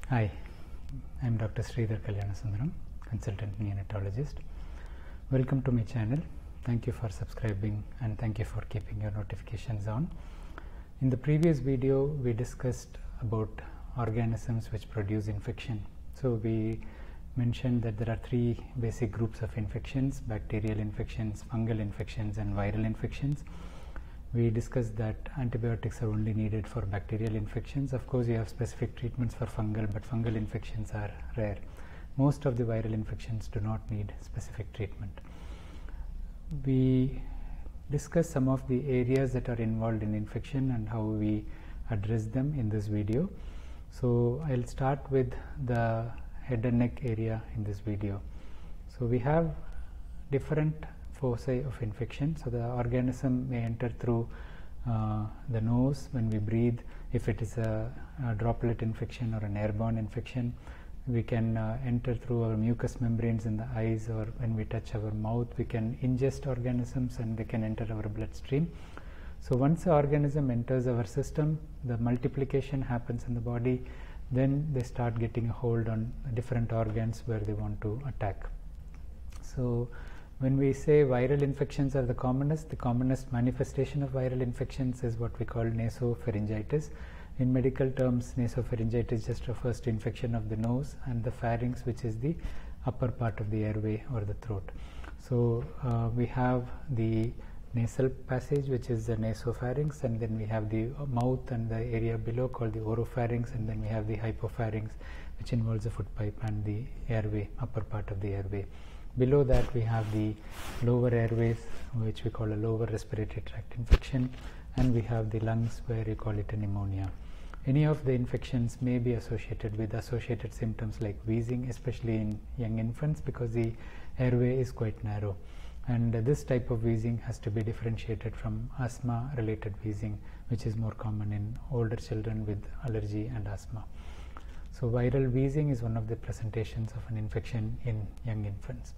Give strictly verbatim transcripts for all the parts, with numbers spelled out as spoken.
Hi, I am Doctor Sridhar K, consultant neonatologist. Welcome to my channel. Thank you for subscribing and thank you for keeping your notifications on. In the previous video, we discussed about organisms which produce infection. So we mentioned that there are three basic groups of infections: bacterial infections, fungal infections, and viral infections. We discussed that antibiotics are only needed for bacterial infections. Of course, you have specific treatments for fungal, but fungal infections are rare. Most of the viral infections do not need specific treatment. We discussed some of the areas that are involved in infection and how we address them in this video. So I'll start with the head and neck area in this video. So we have different foci of infection. So the organism may enter through uh, the nose when we breathe. If it is a, a droplet infection or an airborne infection, we can uh, enter through our mucous membranes in the eyes, or when we touch our mouth, we can ingest organisms and they can enter our bloodstream. So once the organism enters our system, the multiplication happens in the body, then they start getting a hold on different organs where they want to attack. So when we say viral infections are the commonest, the commonest manifestation of viral infections is what we call nasopharyngitis. In medical terms, nasopharyngitis just refers to infection of the nose and the pharynx, which is the upper part of the airway or the throat. So uh, we have the nasal passage, which is the nasopharynx, and then we have the mouth and the area below called the oropharynx, and then we have the hypopharynx, which involves the foot pipe and the airway, upper part of the airway. Below that we have the lower airways, which we call a lower respiratory tract infection, and we have the lungs, where you call it a pneumonia. Any of the infections may be associated with associated symptoms like wheezing, especially in young infants, because the airway is quite narrow. And uh, this type of wheezing has to be differentiated from asthma related wheezing, which is more common in older children with allergy and asthma. So viral wheezing is one of the presentations of an infection in young infants.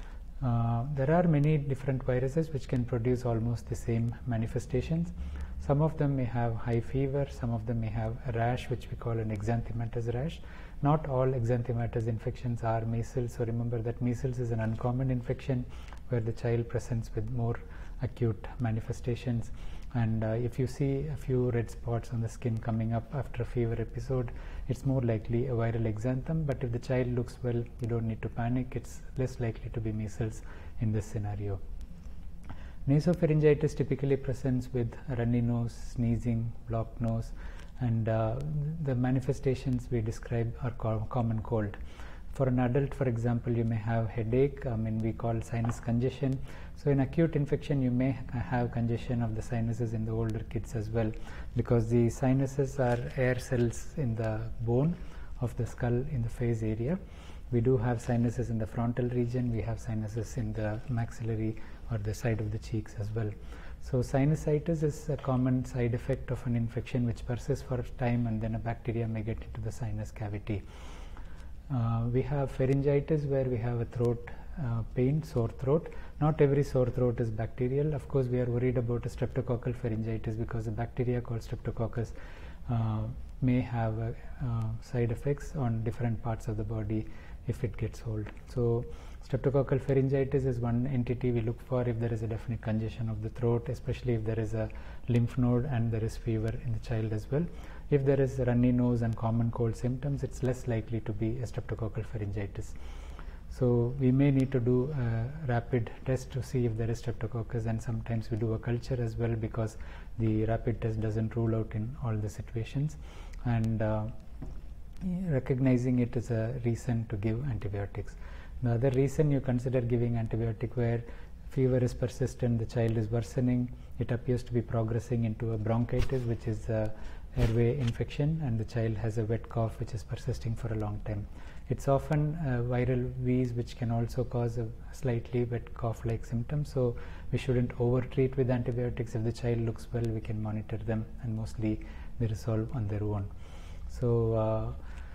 Uh, there are many different viruses which can produce almost the same manifestations. Some of them may have high fever, some of them may have a rash, which we call an exanthematous rash. Not all exanthematous infections are measles, so remember that measles is an uncommon infection where the child presents with more acute manifestations. And uh, if you see a few red spots on the skin coming up after a fever episode, it's more likely a viral exanthem. But if the child looks well, you don't need to panic. It's less likely to be measles in this scenario. Nasopharyngitis typically presents with a runny nose, sneezing, blocked nose, and uh, the manifestations we describe are co common cold. For an adult, for example, you may have headache, I mean we call sinus congestion. So in acute infection, you may have congestion of the sinuses in the older kids as well, because the sinuses are air cells in the bone of the skull in the face area. We do have sinuses in the frontal region, we have sinuses in the maxillary or the side of the cheeks as well. So sinusitis is a common side effect of an infection which persists for time, and then a bacteria may get into the sinus cavity. Uh, we have pharyngitis, where we have a throat uh, pain, sore throat. Not every sore throat is bacterial. Of course, we are worried about a streptococcal pharyngitis because a bacteria called Streptococcus uh, may have uh, uh, side effects on different parts of the body if it gets hold. So streptococcal pharyngitis is one entity we look for if there is a definite congestion of the throat, especially if there is a lymph node and there is fever in the child as well. If there is a runny nose and common cold symptoms, it's less likely to be a streptococcal pharyngitis. So we may need to do a rapid test to see if there is streptococcus, and sometimes we do a culture as well, because the rapid test doesn't rule out in all the situations. And uh, recognizing it is a reason to give antibiotics. The other reason you consider giving antibiotic, where fever is persistent, the child is worsening, it appears to be progressing into a bronchitis, which is a airway infection, and the child has a wet cough which is persisting for a long time. It's often a viral wheeze which can also cause a slightly wet cough like symptom, so we shouldn't over treat with antibiotics. If the child looks well, we can monitor them, and mostly they resolve on their own. So uh,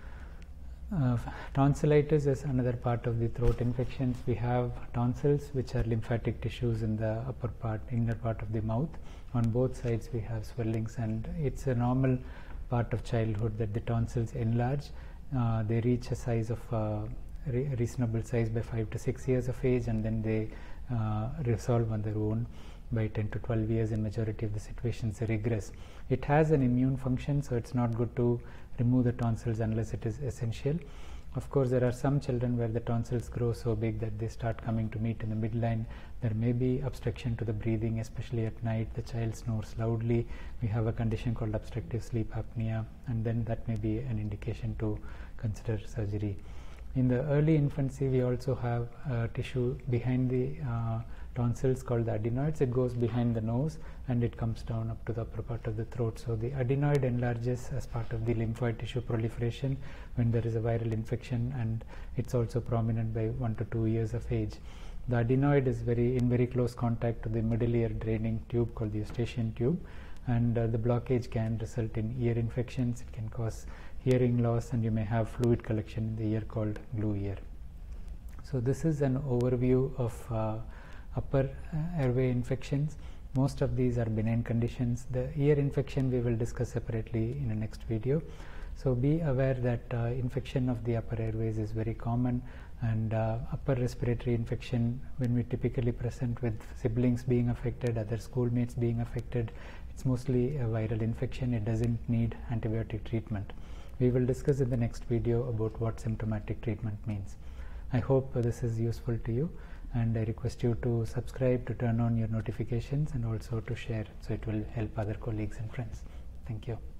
Uh, tonsillitis is another part of the throat infections. We have tonsils, which are lymphatic tissues in the upper part, inner part of the mouth. On both sides we have swellings, and it's a normal part of childhood that the tonsils enlarge Uh, they reach a size of uh, re reasonable size by five to six years of age, and then they uh, resolve on their own by ten to twelve years. In majority of the situations, they regress. It has an immune function, so it's not good to remove the tonsils unless it is essential. Of course, there are some children where the tonsils grow so big that they start coming to meet in the midline. There may be obstruction to the breathing, especially at night. The child snores loudly. We have a condition called obstructive sleep apnea, and then that may be an indication to consider surgery. In the early infancy, we also have uh, tissue behind the uh, tonsils called the adenoids. It goes behind the nose and it comes down up to the upper part of the throat. So the adenoid enlarges as part of the lymphoid tissue proliferation when there is a viral infection, and it's also prominent by one to two years of age. The adenoid is very in very close contact to the middle ear draining tube called the eustachian tube, and uh, the blockage can result in ear infections. It can cause hearing loss, and you may have fluid collection in the ear called glue ear. So this is an overview of uh, upper uh, airway infections. Most of these are benign conditions. The ear infection we will discuss separately in the next video. So be aware that uh, infection of the upper airways is very common, and uh, upper respiratory infection, when we typically present with siblings being affected, other schoolmates being affected, it's mostly a viral infection. It doesn't need antibiotic treatment. We will discuss in the next video about what symptomatic treatment means. I hope uh, this is useful to you, and I request you to subscribe, to turn on your notifications, and also to share, so it will help other colleagues and friends. Thank you.